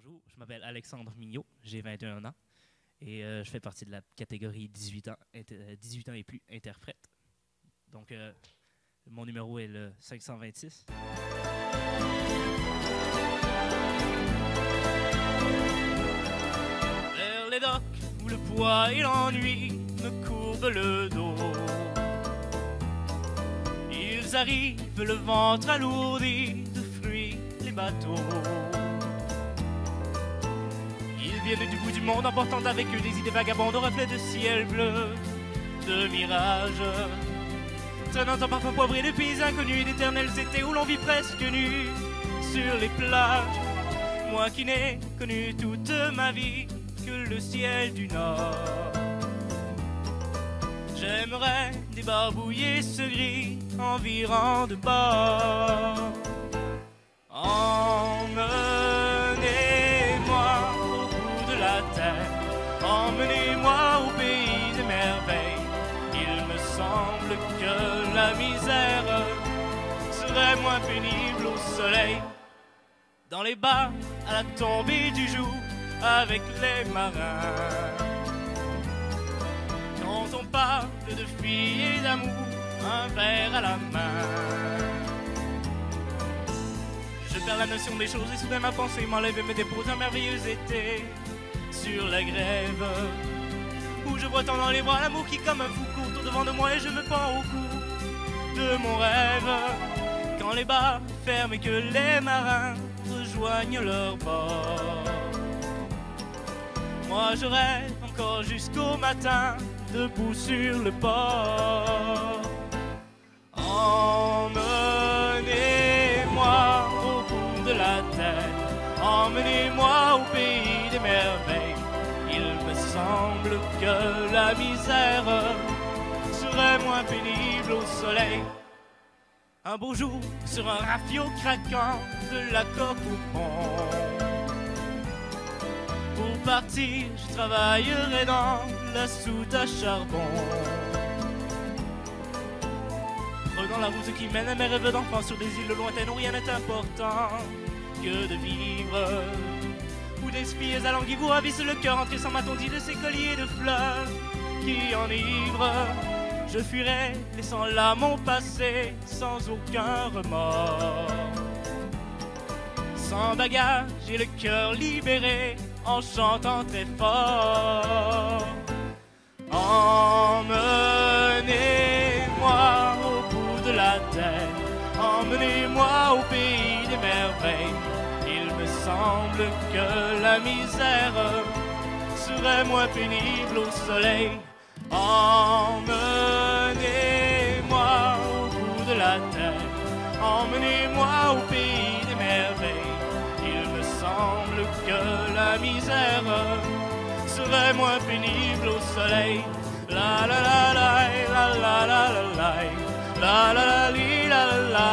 Bonjour, je m'appelle Alexandre Mignot, j'ai 21 ans et je fais partie de la catégorie 18 ans, 18 ans et plus interprète. Donc, mon numéro est le 526. Vers les docks où le poids et l'ennui me courbent le dos. Ils arrivent, le ventre alourdi de fruits, les bateaux. Ils viennent du bout du monde, emportant avec eux des idées vagabondes aux reflets de ciel bleu, de mirages. Traînant en parfum poivré de pays inconnus, d'éternels étés où l'on vit presque nu sur les plages. Moi qui n'ai connu toute ma vie que le ciel du Nord. J'aimerais débarbouiller ce gris environ de bord. Emmenez-moi au bout de la terre, emmenez-moi au pays des merveilles. Il me semble que la misère serait moins pénible au soleil. Dans les bars, à la tombée du jour, avec les marins. Quand on parle de filles et d'amour, un verre à la main. Je perds la notion des choses et soudain ma pensée m'enlève et me dépose un merveilleux été sur la grève. Où je vois tant dans les bras l'amour qui comme un fou court au devant de moi et je me pends au cou de mon rêve. Quand les bars ferment et que les marins rejoignent leur bord. Moi je rêve encore jusqu'au matin, debout sur le port. Emmenez-moi au bout de la terre, emmenez-moi au pays des merveilles. Il me semble que la misère serait moins pénible au soleil. Un beau jour, sur un rafio craquant de la coque au pont. Pour partir, je travaillerai dans la soute à charbon. Prenant la route qui mène à mes rêves d'enfant sur des îles lointaines où rien n'est important que de vivre. Où des spies alanguis vous ravissent le cœur, entrés sans m'attendit de ces colliers de fleurs qui enivrent. Je fuirai, laissant là mon passé, sans aucun remords. Sans bagage et le cœur libéré, en chantant très fort. Emmenez-moi au bout de la terre, emmenez-moi au pays des merveilles. Il me semble que la misère serait moins pénible au soleil. Emmenez-moi au bout de la terre, emmenez-moi au pays des merveilles. Il me semble que la misère serait moins pénible au soleil. La la la la la la la la la la la la la la